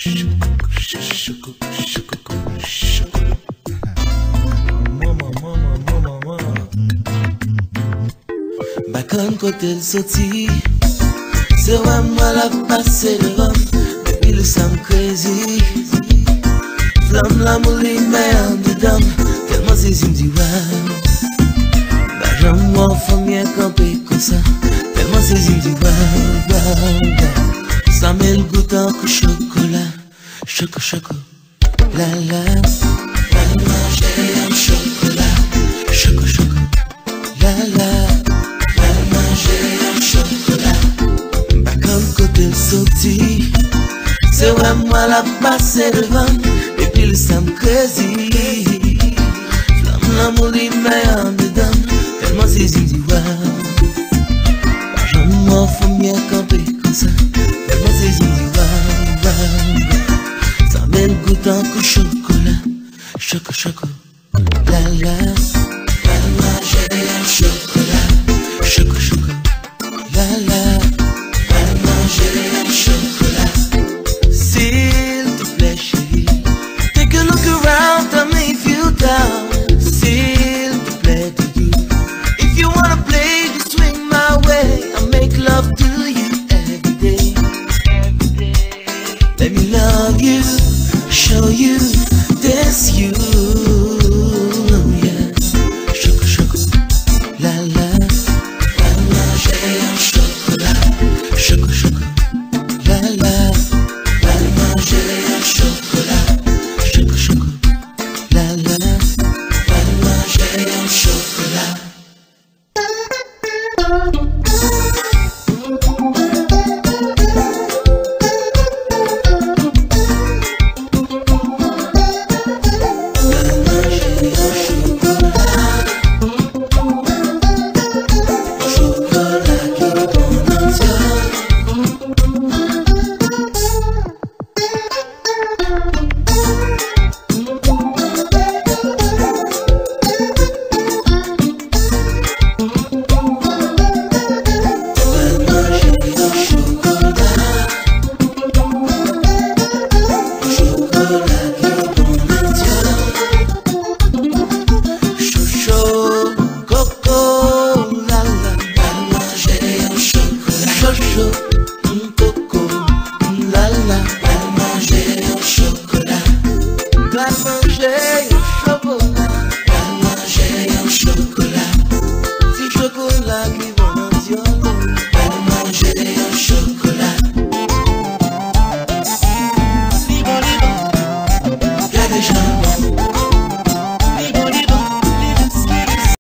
Bakan kote l soti, se wè mwa la pase devan, depi le sam crazy. Flam la mouli mè an dedan, telman se zim di waw. Bajan mwa fòmye kampe kon sa, telman se zim di waw. Sa mè l goutan kou chokola, choko choko, la la. Mal manje am chokola, choko choko, la la. Kote l soti, se wè mwa la pase devan, epi l sam crazy. Flam la mouli mè an dedan, telman se zim di waw. Bajan mwa fòmye kampe kon sa, telman se zim di waw. Sa mè l goutan kou chokola, choko choko, la la. Mal manje am chokola, choko choko, la la. S'il te plaît chérie, take a look around and may feel down. S'il te plaît to you, if you wanna play just swing my way. I make love to you every day. Let me love you, show you, dance you.